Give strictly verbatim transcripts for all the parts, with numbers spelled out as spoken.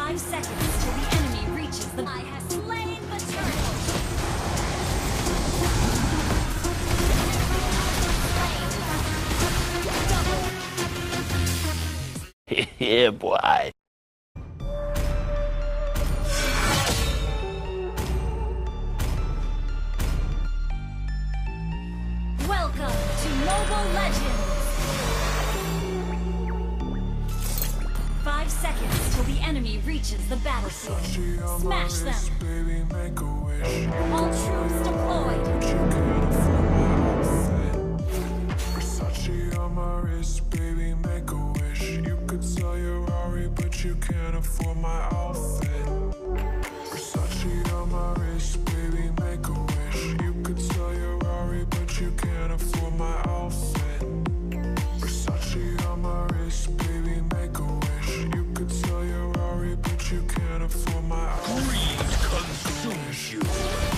Five seconds till the enemy reaches the... I have slain the turtle! Yeah, boy. Welcome to Mobile Legends! Five seconds till the enemy reaches the battlefield. Smash them! All troops deployed! Versace on my wrist, baby, make a wish. You could sell your Rari, but you can't afford my outfit. Versace on my wrist, baby, make a wish. You could sell your Rari, but you can't afford my outfit. Versace on my wrist, baby, make a wish. You could sell your Rari, but you can't afford my outfit. Greed consumes you.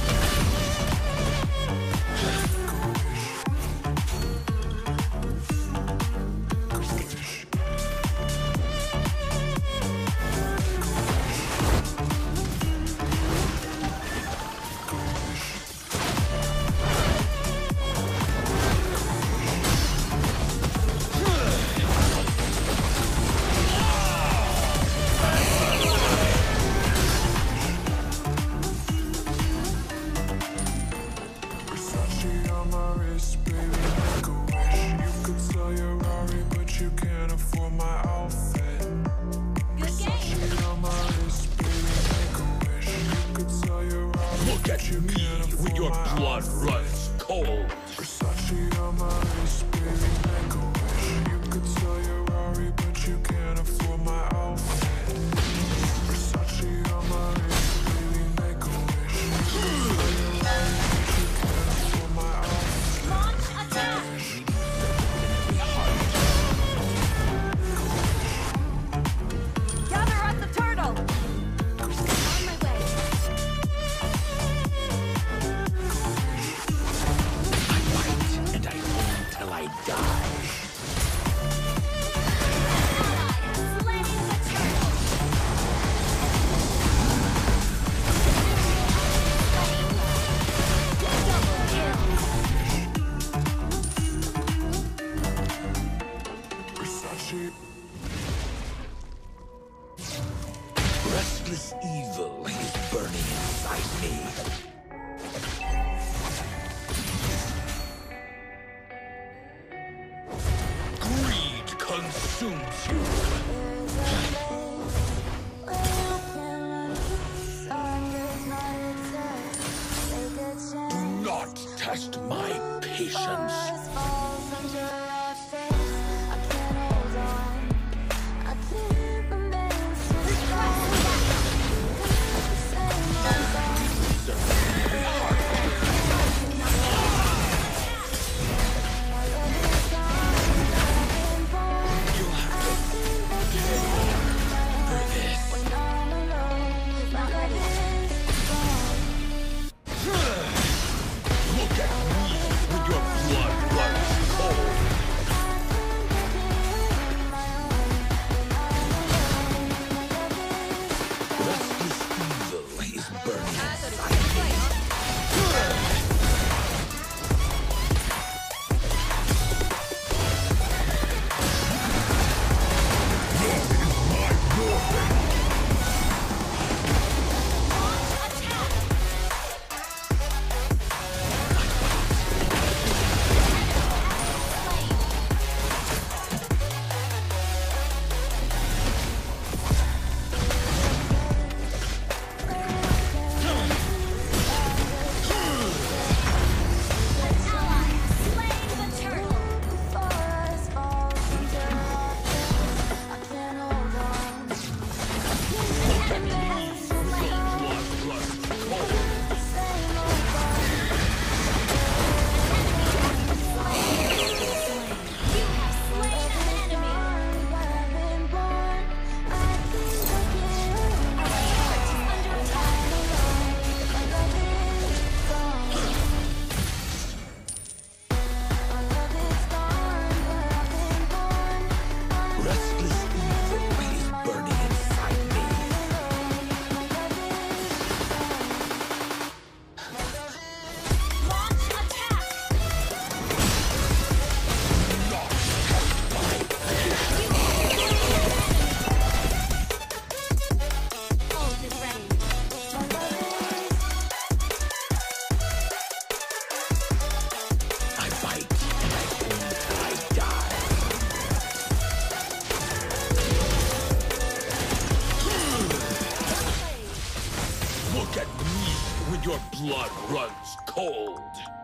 Look at me when your blood runs cold. Versace on my wrist, baby, make a wish. You could sell your Rari, but you can't afford my outfit. Versace on my wrist, baby, make a wish. You could sell your Rari, but you can't afford my outfit. Launch attack! Gather at the turtle! On my way. I fight and I win till I die. Ally has slain the turtle! Double kill! Versace. Restless evil is burning inside me. Greed consumes you. Do not test my patience. Look at me when your blood runs blood runs cold.